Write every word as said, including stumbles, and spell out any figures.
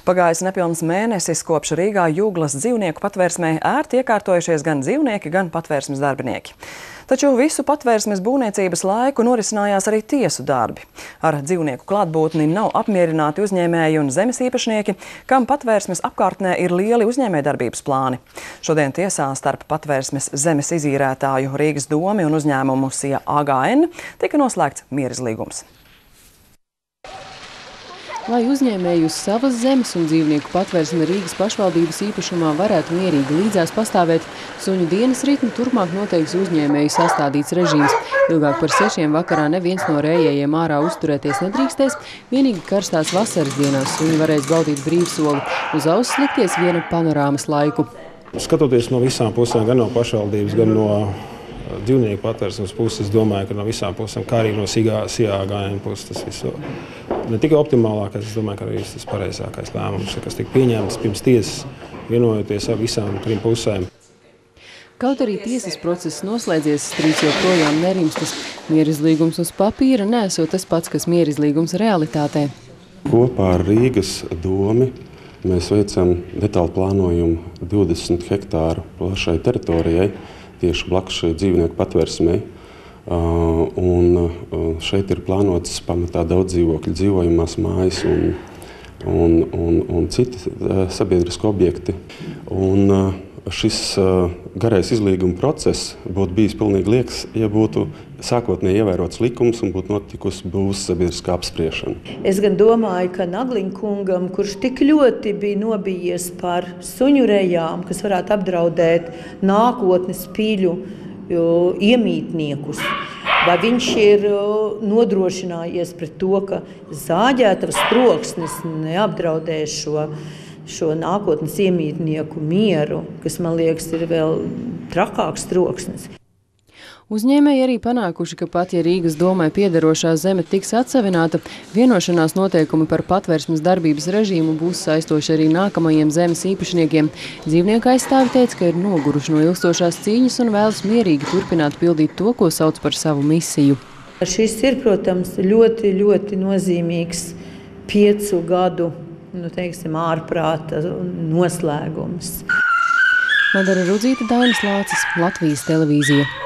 Pagājis nepilns mēnesis, kopš Rīgā Jūglas dzīvnieku patvērsmē ērti iekārtojušies gan dzīvnieki, gan patvērsmes darbinieki. Taču visu patvērsmes būvniecības laiku norisinājās arī tiesu darbi. Ar dzīvnieku klātbūtni nav apmierināti uzņēmēji un zemes īpašnieki, kam patvērsmes apkārtnē ir lieli uzņēmējdarbības plāni. Šodien tiesā starp patvērsmes zemes izīrētāju Rīgas domi un uzņēmumu Sija A G N tika noslēgts mierizlīgums. Lai uzņēmēji uz savas zemes un dzīvnieku patvērsme Rīgas pašvaldības īpašumā varētu mierīgi līdzās pastāvēt, suņu dienas ritmu turpmāk noteiks uzņēmēju sastādīts režīms. Ilgāk par sešiem vakarā neviens no rējējiem ārā uzturēties nedrīkstēs, vienīgi karstās vasaras dienās suņi varēs baudīt brīvsoli, uz auss likties viena panorāmas laiku. Skatoties no visām pusēm, gan no pašvaldības, gan no dzīvnieku patvērsmes puses, es domāju, ka no visām pusēm, kā arī no Sija A G N puses, tas visu ne tikai optimālākais, es domāju, ka arī tas pareizākais lēmums, kas tika pieņemts pirms tiesas, vienojoties ar visām trim pusēm. Kaut arī tiesas process noslēdzies, strīds joprojām nerimstas. Mierizlīgums uz papīra nesot tas pats, kas mierizlīgums realitātē. Kopā ar Rīgas domi mēs veicam detālu plānojumu divdesmit hektāru plašai teritorijai, tieši blakus šai dzīvnieku patvērsmei. Uh, un uh, šeit ir plānotas pamatā daudz dzīvokļu, dzīvojamās mājas un, un, un, un citi uh, sabiedriski objekti. Un, uh, šis uh, garais izlīguma process būtu bijis pilnīgi liekas, ja būtu sākotnēji ievērots likums un būtu notikusi būs sabiedriskā apspriešana. Es gan domāju, ka Nagliņa kungam, kurš tik ļoti bija nobijies par suņu rejām, kas varētu apdraudēt nākotnes pīļu iemītniekus, vai viņš ir nodrošinājies pret to, ka zāģētavas troksnis neapdraudēs šo, šo nākotnes iemītnieku mieru, kas, man liekas, ir vēl trakāks troksnis. Uzņēmēji arī panākuši, ka pat ja Rīgas domai piederošā zeme tiks atsavināta, vienošanās noteikumi par patvērsmes darbības režīmu būs saistoši arī nākamajiem zemes īpašniekiem. Dzīvnieku aizstāvi teica, ka ir noguruši no ilgstošās cīņas un vēlas mierīgi turpināt pildīt to, ko sauc par savu misiju. Šis ir, protams, ļoti, ļoti nozīmīgs piecu gadu, nu, teiksim, ārprāta noslēgums. Madara Rudzīte, Dainis Lācis, Latvijas televīzija.